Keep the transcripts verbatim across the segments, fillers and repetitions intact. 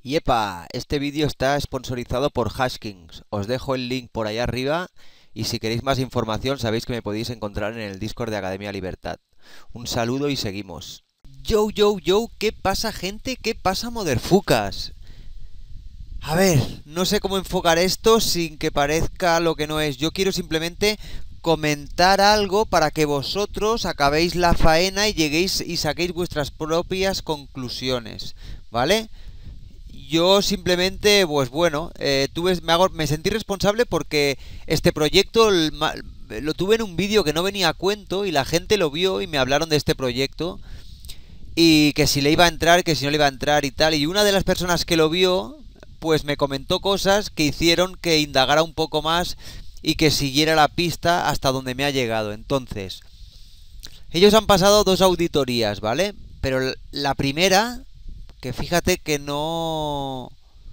Y epa, este vídeo está sponsorizado por Hashkings. Os dejo el link por ahí arriba y si queréis más información sabéis que me podéis encontrar en el Discord de Academia Libertad. Un saludo y seguimos. Yo, yo, yo, ¿qué pasa, gente? ¿Qué pasa, motherfuckers? A ver, no sé cómo enfocar esto sin que parezca lo que no es. Yo quiero simplemente comentar algo para que vosotros acabéis la faena y lleguéis y saquéis vuestras propias conclusiones, ¿vale? Yo simplemente, pues bueno, eh, tuve, me, hago, me sentí responsable porque este proyecto el, lo tuve en un vídeo que no venía a cuento y la gente lo vio y me hablaron de este proyecto y que si le iba a entrar, que si no le iba a entrar y tal. Y una de las personas que lo vio, pues me comentó cosas que hicieron que indagara un poco más y que siguiera la pista hasta donde me ha llegado. Entonces, ellos han pasado dos auditorías, ¿vale? Pero la primera, que fíjate que no...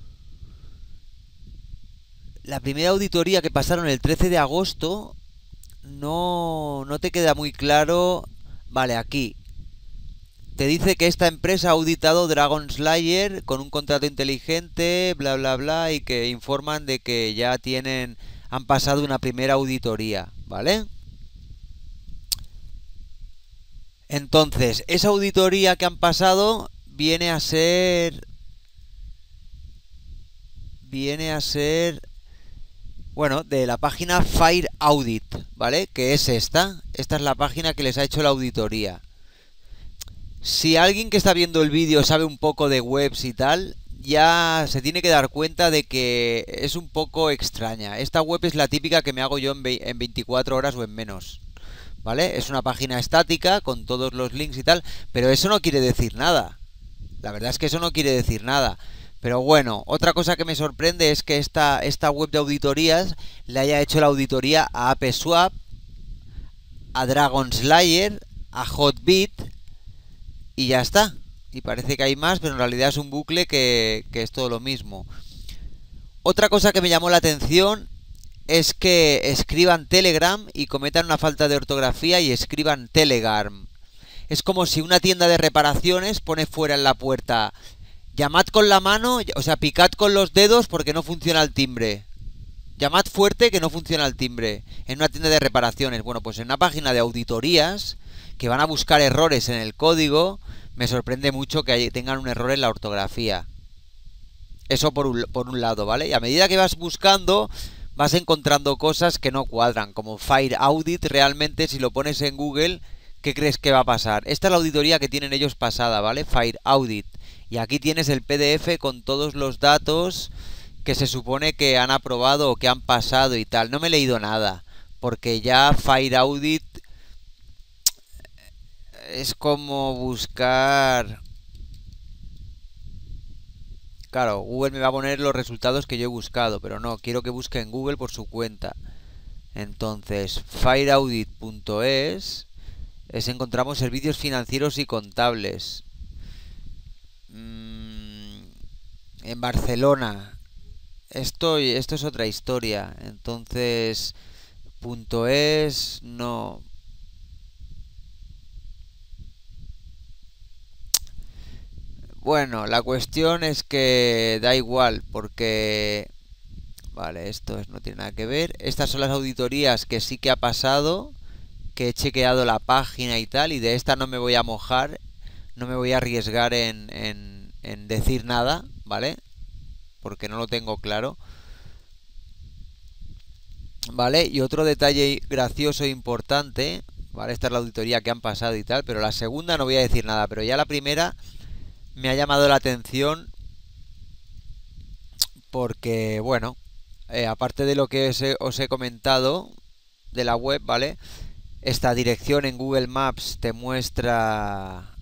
La primera auditoría que pasaron el trece de agosto, no, no te queda muy claro... Vale, aquí. Te dice que esta empresa ha auditado Dragon Slayer con un contrato inteligente, bla, bla, bla, y que informan de que ya tienen... Han pasado una primera auditoría, ¿vale? Entonces, esa auditoría que han pasado viene a ser... Viene a ser... Bueno, de la página Fire Audit, ¿vale? Que es esta. Esta es la página que les ha hecho la auditoría. Si alguien que está viendo el vídeo sabe un poco de webs y tal, ya se tiene que dar cuenta de que es un poco extraña. Esta web es la típica que me hago yo en veinticuatro horas o en menos, ¿vale? Es una página estática con todos los links y tal, pero eso no quiere decir nada. La verdad es que eso no quiere decir nada. Pero bueno, otra cosa que me sorprende es que esta, esta web de auditorías le haya hecho la auditoría a AppSwap, a Dragon Slayer, a Hotbit y ya está. Y parece que hay más, pero en realidad es un bucle que, que es todo lo mismo. Otra cosa que me llamó la atención es que escriban Telegram y cometan una falta de ortografía y escriban Telegram. Es como si una tienda de reparaciones pone fuera en la puerta: llamad con la mano, o sea, picad con los dedos porque no funciona el timbre. Llamad fuerte que no funciona el timbre. En una tienda de reparaciones. Bueno, pues en una página de auditorías que van a buscar errores en el código, me sorprende mucho que tengan un error en la ortografía. Eso por un, por un lado, ¿vale? Y a medida que vas buscando, vas encontrando cosas que no cuadran. Como Fire Audit, realmente si lo pones en Google, ¿qué crees que va a pasar? Esta es la auditoría que tienen ellos pasada, ¿vale? Fire Audit. Y aquí tienes el P D F con todos los datos que se supone que han aprobado o que han pasado y tal. No me he leído nada, porque ya Fire Audit es como buscar... Claro, Google me va a poner los resultados que yo he buscado, pero no, quiero que busque en Google por su cuenta. Entonces, fire audit punto es es encontramos servicios financieros y contables. Mm, en Barcelona. Esto, esto es otra historia. Entonces, punto .es no. Bueno, la cuestión es que da igual porque... Vale, esto es, no tiene nada que ver. Estas son las auditorías que sí que ha pasado, que he chequeado la página y tal, y de esta no me voy a mojar, no me voy a arriesgar en, en, en decir nada, ¿vale? Porque no lo tengo claro. ¿Vale? Y otro detalle gracioso e importante, ¿vale? Esta es la auditoría que han pasado y tal, pero la segunda no voy a decir nada, pero ya la primera me ha llamado la atención porque, bueno, eh, aparte de lo que os he, os he comentado de la web, ¿vale? Esta dirección en Google Maps te muestra...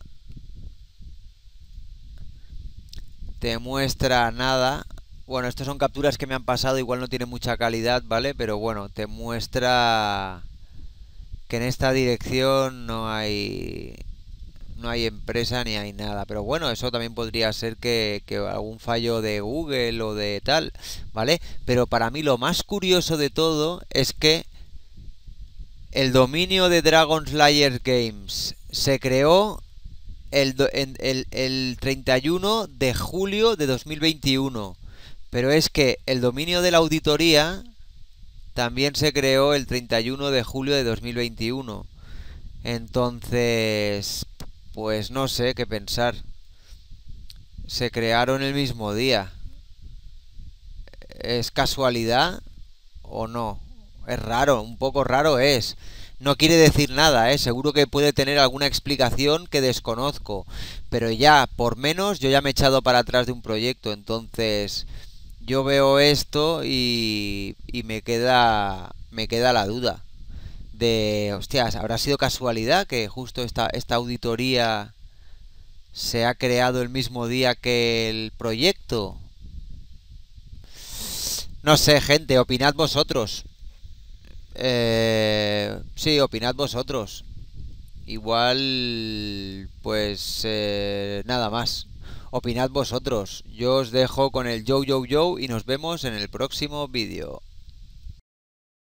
Te muestra nada. Bueno, estas son capturas que me han pasado, igual no tiene mucha calidad, ¿vale? Pero bueno, te muestra que en esta dirección no hay no hay empresa ni hay nada. Pero bueno, eso también podría ser que, que algún fallo de Google o de tal, ¿vale? Pero para mí lo más curioso de todo es que el dominio de Dragon Slayer Games se creó el, do- en- el, el treinta y uno de julio de dos mil veintiuno. Pero es que el dominio de la auditoría también se creó el treinta y uno de julio de dos mil veintiuno. Entonces, pues no sé qué pensar. Se crearon el mismo día. ¿Es casualidad o no? Es raro, un poco raro es. No quiere decir nada, ¿eh? Seguro que puede tener alguna explicación que desconozco. Pero ya, por menos, yo ya me he echado para atrás de un proyecto. Entonces, yo veo esto y, y me queda, me queda la duda de, hostias, ¿habrá sido casualidad que justo esta, esta auditoría se ha creado el mismo día que el proyecto? No sé, gente, opinad vosotros. Eh, sí, opinad vosotros. Igual, pues eh, nada más. Opinad vosotros. Yo os dejo con el yo yo yo y nos vemos en el próximo vídeo.